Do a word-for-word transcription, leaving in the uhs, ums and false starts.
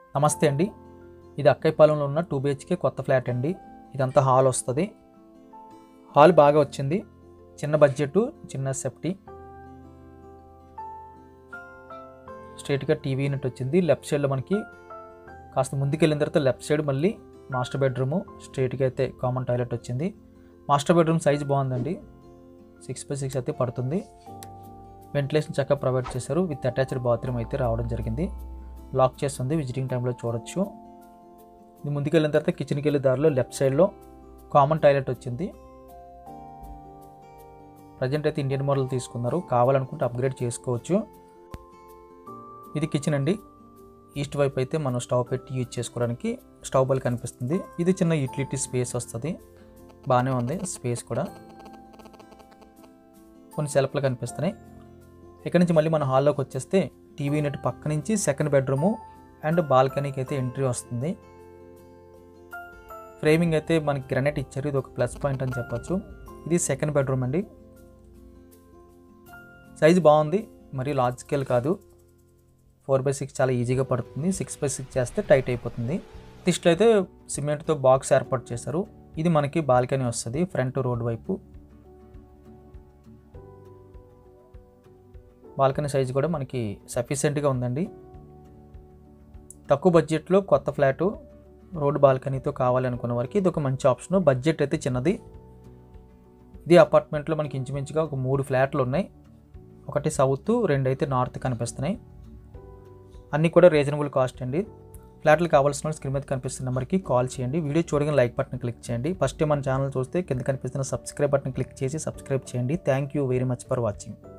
నమస్తే అండి. ఇది అక్కైపాలెంలో ఉన్న టూ బిహెచ్కే కొత్త ఫ్లాట్ అండి. ఇదంతా హాల్ వస్తుంది. హాల్ బాగా వచ్చింది. చిన్న బడ్జెట్, చిన్న సేఫ్టీ. స్ట్రైట్గా టీవీ యూనిట్ వచ్చింది. లెఫ్ట్ సైడ్లో మనకి కాస్త ముందుకెళ్ళిన తర్వాత లెఫ్ట్ సైడ్ మళ్ళీ మాస్టర్ బెడ్రూము, స్ట్రైట్గా అయితే కామన్ టాయిలెట్ వచ్చింది. మాస్టర్ బెడ్రూమ్ సైజ్ బాగుందండి. సిక్స్ బై సిక్స్ అయితే పడుతుంది. వెంటిలేషన్ చక్కగా ప్రొవైడ్ చేశారు. విత్ అటాచ్డ్ బాత్రూమ్ అయితే రావడం జరిగింది. లాక్ చేస్తుంది, విజిటింగ్ టైంలో చూడొచ్చు. ఇది ముందుకెళ్ళిన తర్వాత కిచెన్కి వెళ్ళే దారిలో లెఫ్ట్ సైడ్లో కామన్ టాయిలెట్ వచ్చింది. ప్రజెంట్ అయితే ఇండియన్ మోడల్ తీసుకున్నారు, కావాలనుకుంటే అప్గ్రేడ్ చేసుకోవచ్చు. ఇది కిచెన్ అండి. ఈస్ట్ వైపు అయితే మనం స్టవ్ పెట్టి యూజ్ చేసుకోవడానికి స్టవ్ బల్ కనిపిస్తుంది. ఇది చిన్న యూటిలిటీ స్పేస్ వస్తుంది, బాగానే ఉంది స్పేస్ కూడా. కొన్ని సెల్ఫ్లు కనిపిస్తున్నాయి. ఇక్కడ నుంచి మళ్ళీ మన హాల్లోకి వచ్చేస్తే టీవీ యూనిట్ పక్క నుంచి సెకండ్ బెడ్రూము అండ్ బాల్కనీకి అయితే ఎంట్రీ వస్తుంది. ఫ్రేమింగ్ అయితే మనకి గ్రానైట్ ఇచ్చారు, ఇది ఒక ప్లస్ పాయింట్ అని చెప్పచ్చు. ఇది సెకండ్ బెడ్రూమ్ అండి. సైజు బాగుంది, మరి లార్జ్ స్కేల్ కాదు. ఫోర్ బై సిక్స్ చాలా ఈజీగా పడుతుంది. సిక్స్ బై సిక్స్ చేస్తే టైట్ అయిపోతుంది. దిస్ట్లో అయితే సిమెంట్తో బాక్స్ ఏర్పాటు చేశారు. ఇది మనకి బాల్కనీ వస్తుంది ఫ్రంట్ రోడ్ వైపు. బాల్కనీ సైజు కూడా మనకి సఫిషియెంట్గా ఉందండి. తక్కువ బడ్జెట్లో కొత్త ఫ్లాటు రోడ్డు బాల్కనీతో కావాలి అనుకున్న వారికి ఇది ఒక మంచి ఆప్షన్. బడ్జెట్ అయితే చిన్నది. ఇది అపార్ట్మెంట్లో మనకి ఇంచుమించుగా ఒక మూడు ఫ్లాట్లు ఉన్నాయి. ఒకటి సౌత్, రెండు అయితే నార్త్ కనిపిస్తున్నాయి. అన్నీ కూడా రీజనబుల్ కాస్ట్ అండి. ఫ్లాట్లు కావాల్సిన వాళ్ళు స్క్రీన్ మీద కనిపిస్తున్న నెంబర్కి కాల్ చేయండి. వీడియో చూడగానే లైక్ బటన్ క్లిక్ చేయండి. ఫస్ట్ టైం మన ఛానల్ చూస్తే కింద కనిపిస్తున్న సబ్స్క్రైబ్ బటన్ క్లిక్ చేసి సబ్స్క్రైబ్ చేయండి. Thank you very much for watching.